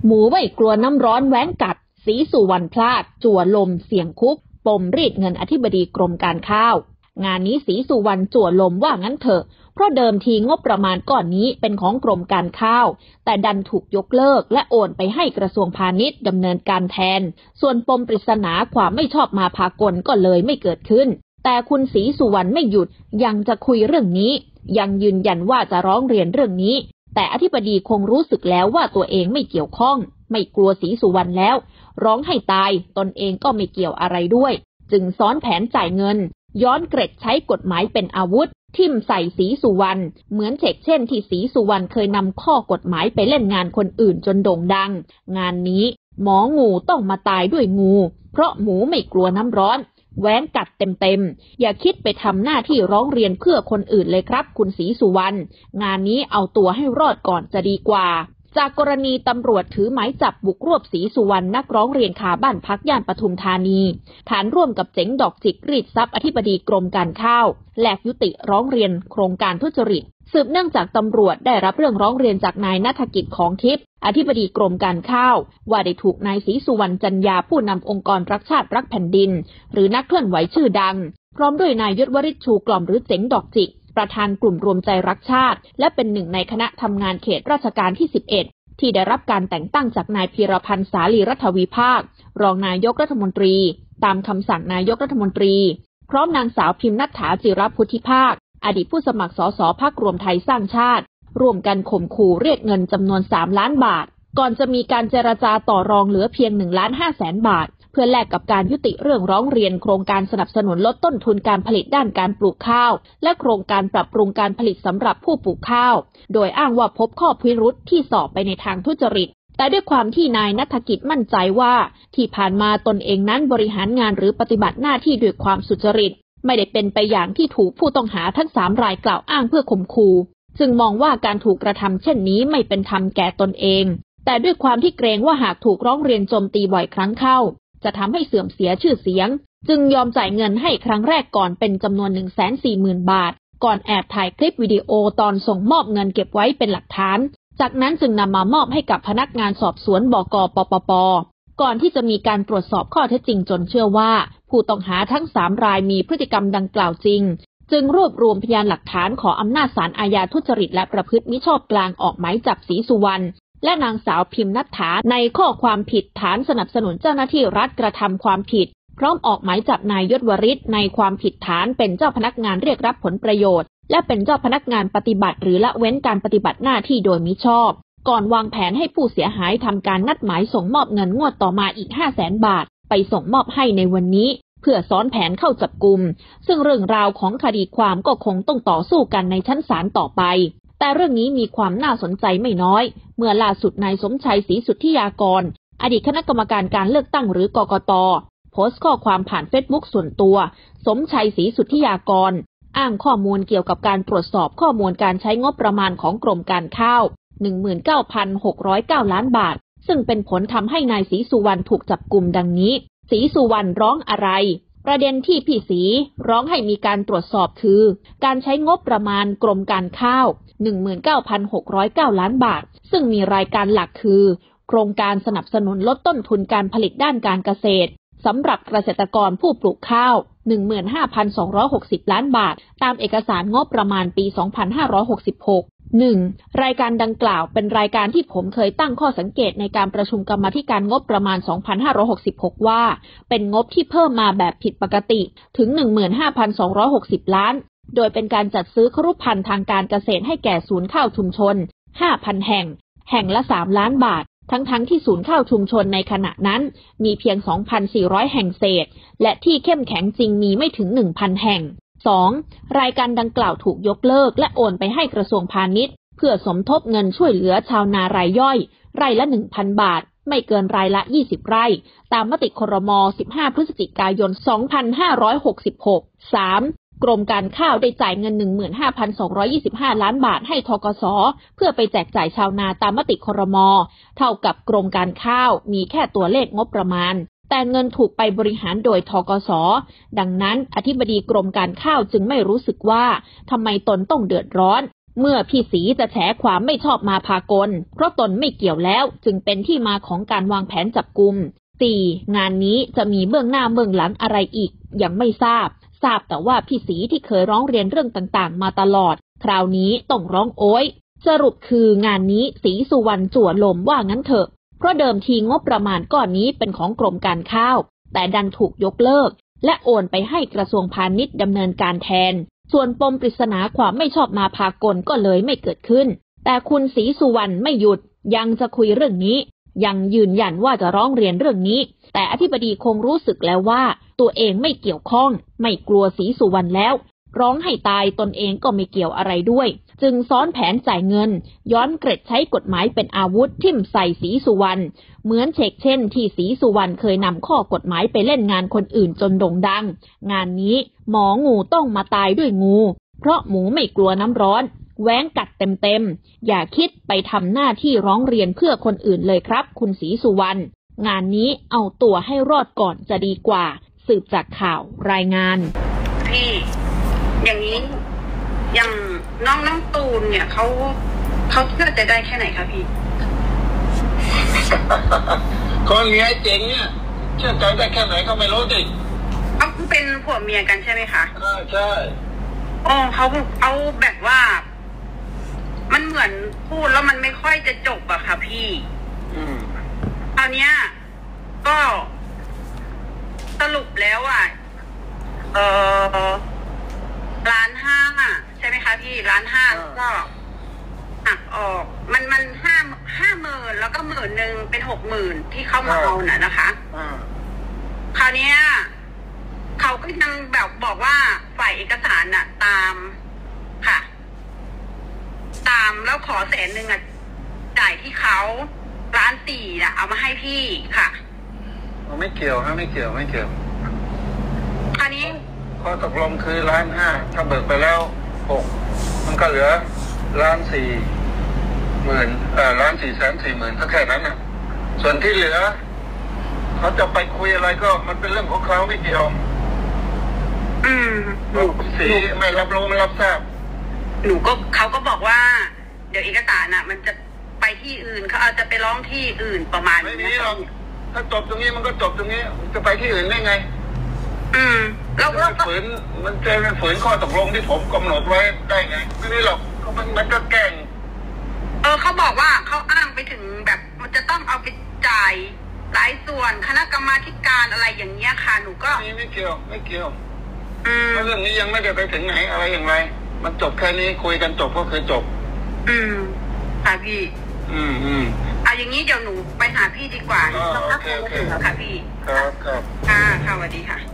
หมูไม่กลัวน้ำร้อนแว้งกัดศรีสุวรรณพลาดจั่วลมเสี่ยงคุกปมรีดเงินอธิบดีกรมการข้าวงานนี้ศรีสุวรรณจั่วลมว่างั้นเถอะเพราะเดิมทีงบประมาณก้อนนี้เป็นของกรมการข้าวแต่ดันถูกยกเลิกและโอนไปให้กระทรวงพาณิชย์ดำเนินการแทนส่วนปมปริศนาความไม่ชอบมาพากลก็เลยไม่เกิดขึ้นแต่คุณศรีสุวรรณไม่หยุดยังจะคุยเรื่องนี้ยังยืนยันว่าจะร้องเรียนเรื่องนี้แต่อธิบดีคงรู้สึกแล้วว่าตัวเองไม่เกี่ยวข้องไม่กลัวศรีสุวรรณแล้วร้องให้ตายตนเองก็ไม่เกี่ยวอะไรด้วยจึงซ้อนแผนจ่ายเงินย้อนเกร็ดใช้กฎหมายเป็นอาวุธทิ่มใส่ศรีสุวรรณเหมือนเช่นที่ศรีสุวรรณเคยนำข้อกฎหมายไปเล่นงานคนอื่นจนโด่งดังงานนี้หมองูต้องมาตายด้วยงูเพราะหมูไม่กลัวน้ำร้อนแหว้งกัดเต็มอย่าคิดไปทำหน้าที่ร้องเรียนเพื่อคนอื่นเลยครับคุณศรีสุวรรณงานนี้เอาตัวให้รอดก่อนจะดีกว่าจากกรณีตำรวจถือหมายจับบุกรวบศรีสุวรรณนักร้องเรียนคาบ้านพักย่านปทุมธานีฐานร่วมกับเจ๋งดอกจิกรีดทรัพย์อธิบดีกรมการข้าวแลกยุติร้องเรียนโครงการทุจริตสืบเนื่องจากตำรวจได้รับเรื่องร้องเรียนจากนายณัฐกิจของทิพย์อธิบดีกรมการข้าวว่าได้ถูกนายศรีสุวรรณจันยาผู้นำองค์กรรักชาติรักแผ่นดินหรือนักเคลื่อนไหวชื่อดังพร้อมด้วยนายยศวริชชูกล่อมหรือเจ๋งดอกจิกประธานกลุ่มรวมใจรักชาติและเป็นหนึ่งในคณะทำงานเขตราชการที่11ที่ได้รับการแต่งตั้งจากนายพีรพันธ์สาลีรัฐวิภาครองนายกรัฐมนตรีตามคำสั่งนายกรัฐมนตรีพร้อมนางสาวพิมพ์ณัฐฐาจิรพุทธิภาคอดีตผู้สมัครสสพรรครวมไทยสร้างชาติร่วมกันข่มขู่เรียกเงินจำนวน3 ล้านบาทก่อนจะมีการเจรจาต่อรองเหลือเพียง1,500,000 บาทเพื่อแลกกับการยุติเรื่องร้องเรียนโครงการสนับสนุนลดต้นทุนการผลิตด้านการปลูกข้าวและโครงการปรับปรุงการผลิตสำหรับผู้ปลูกข้าวโดยอ้างว่าพบข้อพิรุธที่สอบไปในทางทุจริตแต่ด้วยความที่นายณัฐกิจมั่นใจว่าที่ผ่านมาตนเองนั้นบริหารงานหรือปฏิบัติหน้าที่ด้วยความสุจริตไม่ได้เป็นไปอย่างที่ถูกผู้ต้องหาทั้ง3 รายกล่าวอ้างเพื่อข่มขู่จึงมองว่าการถูกกระทำเช่นนี้ไม่เป็นธรรมแก่ตนเองแต่ด้วยความที่เกรงว่าหากถูกร้องเรียนโจมตีบ่อยครั้งเข้าจะทำให้เสื่อมเสียชื่อเสียงจึงยอมจ่ายเงินให้ครั้งแรกก่อนเป็นจำนวน 140,000 บาทก่อนแอบถ่ายคลิปวิดีโอตอนส่งมอบเงินเก็บไว้เป็นหลักฐานจากนั้นจึงนำมามอบให้กับพนักงานสอบสวนบก.ปปป.ก่อนที่จะมีการตรวจสอบข้อเท็จจริงจนเชื่อว่าผู้ต้องหาทั้ง3 รายมีพฤติกรรมดังกล่าวจริงจึงรวบรวมพยานหลักฐานขออำนาจศาลอาญาทุจริตและประพฤติมิชอบกลางออกหมายจับศรีสุวรรณและนางสาวพิมพ์ณัฐฐาในข้อความผิดฐานสนับสนุนเจ้าหน้าที่รัฐกระทำความผิดพร้อมออกหมายจับนายยศวริชในความผิดฐานเป็นเจ้าพนักงานเรียกรับผลประโยชน์และเป็นเจ้าพนักงานปฏิบัติหรือละเว้นการปฏิบัติหน้าที่โดยมิชอบก่อนวางแผนให้ผู้เสียหายทำการนัดหมายส่งมอบเงินงวดต่อมาอีก 500,000 บาทไปส่งมอบให้ในวันนี้เพื่อซ้อนแผนเข้าจับกุมซึ่งเรื่องราวของคดีความก็คงต้องต่อสู้กันในชั้นศาลต่อไปแต่เรื่องนี้มีความน่าสนใจไม่น้อยเมื่อล่าสุดนายสมชัยศรีสุทธิยากรอดีตคณะกรรมการการเลือกตั้งหรือกกต.โพสต์ข้อความผ่านเฟซบุ๊กส่วนตัวสมชัยศรีสุทธิยากรอ้างข้อมูลเกี่ยวกับการตรวจสอบข้อมูลการใช้งบประมาณของกรมการข้าว 19,609 ล้านบาทซึ่งเป็นผลทำให้นายศรีสุวรรณถูกจับกุมดังนี้ศรีสุวรรณร้องอะไรประเด็นที่พี่ศรีร้องให้มีการตรวจสอบคือการใช้งบประมาณกรมการข้าว 19,609 ล้านบาทซึ่งมีรายการหลักคือโครงการสนับสนุนลดต้นทุนการผลิตด้านการเกษตรสำหรับเกษตรกรผู้ปลูกข้าว 15,260 ล้านบาทตามเอกสารงบประมาณปี 2566 1. รายการดังกล่าวเป็นรายการที่ผมเคยตั้งข้อสังเกตในการประชุมกรรมาธิการงบประมาณ 2566 ว่าเป็นงบที่เพิ่มมาแบบผิดปกติถึง 15,260 ล้านโดยเป็นการจัดซื้อครุภัณฑ์ทางการเกษตรให้แก่ศูนย์ข้าวชุมชน 5,000 แห่งละ 3 ล้านบาททั้งที่ศูนย์ข้าวชุมชนในขณะนั้นมีเพียง 2,400 แห่งเศษและที่เข้มแข็งจริงมีไม่ถึง 1,000 แห่ง2. รายการดังกล่าวถูกยกเลิกและโอนไปให้กระทรวงพาณิชย์เพื่อสมทบเงินช่วยเหลือชาวนารายย่อยไร่ละ 1,000 บาทไม่เกินรายละ 20 ไร่ตามมติครม. 15 พฤศจิกายน 2566 3. กรมการข้าวได้จ่ายเงิน 15,225 ล้านบาทให้ธกส.เพื่อไปแจกจ่ายชาวนาตามมติครม.เท่ากับกรมการข้าวมีแค่ตัวเลขงบประมาณแต่เงินถูกไปบริหารโดยธกส.ดังนั้นอธิบดีกรมการข้าวจึงไม่รู้สึกว่าทำไมตนต้องเดือดร้อนเมื่อพี่ศรีจะแฉความไม่ชอบมาพากลเพราะตนไม่เกี่ยวแล้วจึงเป็นที่มาของการวางแผนจับกุม 4. งานนี้จะมีเบื้องหน้าเบื้องหลังอะไรอีกยังไม่ทราบแต่ว่าพี่ศรีที่เคยร้องเรียนเรื่องต่างๆมาตลอดคราวนี้ต้องร้องโอยสรุปคืองานนี้ศรีสุวรรณจั่วลมว่างั้นเถอะเพราะเดิมทีงบประมาณก้อนนี้เป็นของกรมการข้าวแต่ดันถูกยกเลิกและโอนไปให้กระทรวงพาณิชย์ดำเนินการแทนส่วนปมปริศนาความไม่ชอบมาพากลก็เลยไม่เกิดขึ้นแต่คุณศรีสุวรรณไม่หยุดยังจะคุยเรื่องนี้ยังยืนยันว่าจะร้องเรียนเรื่องนี้แต่อธิบดีคงรู้สึกแล้วว่าตัวเองไม่เกี่ยวข้องไม่กลัวศรีสุวรรณแล้วร้องให้ตายตนเองก็ไม่เกี่ยวอะไรด้วยจึงซ้อนแผนจ่ายเงินย้อนเกร็ดใช้กฎหมายเป็นอาวุธทิ่มใส่ศรีสุวรรณเหมือนเชกเช่นที่ศรีสุวรรณเคยนำข้อกฎหมายไปเล่นงานคนอื่นจนโด่งดังงานนี้หมองูต้องมาตายด้วยงูเพราะหมูไม่กลัวน้ำร้อนแว้งกัดเต็มๆอย่าคิดไปทำหน้าที่ร้องเรียนเพื่อคนอื่นเลยครับคุณศรีสุวรรณงานนี้เอาตัวให้รอดก่อนจะดีกว่าสืบจากข่าวรายงานพี่อย่างนี้อย่างน้องตูนเนี่ยเขาเชื่อใจได้แค่ไหนคะพี่คนเมียเจ๋งเนี่ยเชื่อใจได้แค่ไหนก็ไม่รู้ดิเขาเป็นผัวเมียกันใช่ไหมคะใช่อ๋อเขาเอาแบบว่ามันเหมือนพูดแล้วมันไม่ค่อยจะจบอะค่ะพี่ตอนเนี้ยก็สรุปแล้วอะ1,500,000ใช่ไหมคะพี่1,500,000ก็หักออกมัน50,000แล้วก็10,000เป็น60,000ที่เข้ามาเอาน่ะนะคะคราวนี้เขาก็ยังแบบบอกว่าฝ่ายเอกสารน่ะตามค่ะตามแล้วขอ100,000อ่ะจ่ายที่เขา1,400,000น่ะเอามาให้พี่ค่ะไม่เกี่ยวนะไม่เกี่ยวคราวนี้ข้อตกลงคือ1,500,000ถ้าเบิกไปแล้ว6มันก็เหลือ1,440,000 1,440,000ก็แค่นั้นน่ะส่วนที่เหลือเขาจะไปคุยอะไรก็มันเป็นเรื่องของเขาไม่เกี่ยวสีไม่รับรู้ไม่รับทราบเขาก็บอกว่าเดี๋ยวเอกสารน่ะมันจะไปที่อื่นเขาอาจจะไปร้องที่อื่นประมาณไม่มีหรอกถ้าจบตรงนี้มันก็จบตรงนี้จะไปที่อื่นได้ไงแล้วฝืนมันจะฝืนข้อตกลงที่ผมกำหนดไว้ได้ไงไม่มีหรอกมันก็แกล้งเขาบอกว่าเขาอ้างไปถึงแบบมันจะต้องเอาไปจ่ายหลายส่วนคณะกรรมาธิการอะไรอย่างเงี้ยค่ะหนูก็ไม่เกี่ยวเรื่องนี้ยังไม่ได้ไปถึงไหนอะไรอย่างไรมันจบแค่นี้คุยกันจบก็คือจบค่ะพี่อย่างนี้เดี๋ยวหนูไปหาพี่ดีกว่าโอเคค่ะพี่ครับค่ะสวัสดีค่ะ